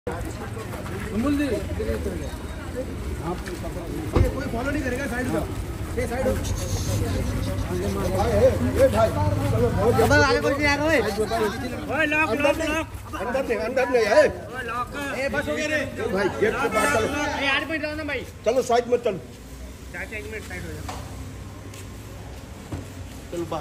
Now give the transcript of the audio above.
कोई फॉलो नहीं करेगा साइड का ये साइड हो आगे कोई नहीं आ रहा है ओए लॉक अंदर नहीं है लॉक ए बस हो गया रे भाई गेट के बाहर चलो यार बैठ जाओ ना भाई चलो साइड में चलो चाचा 1 मिनट साइड हो जाओ चलो।